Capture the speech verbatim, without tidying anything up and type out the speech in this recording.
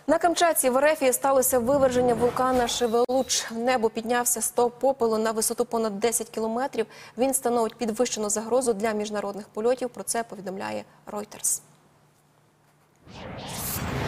На Камчатці в РФ сталося виверження вулкана Шевелуч. В небо піднявся стовп попелу на висоту понад десять кілометрів. Він становить підвищену загрозу для міжнародних польотів. Про це повідомляє Reuters.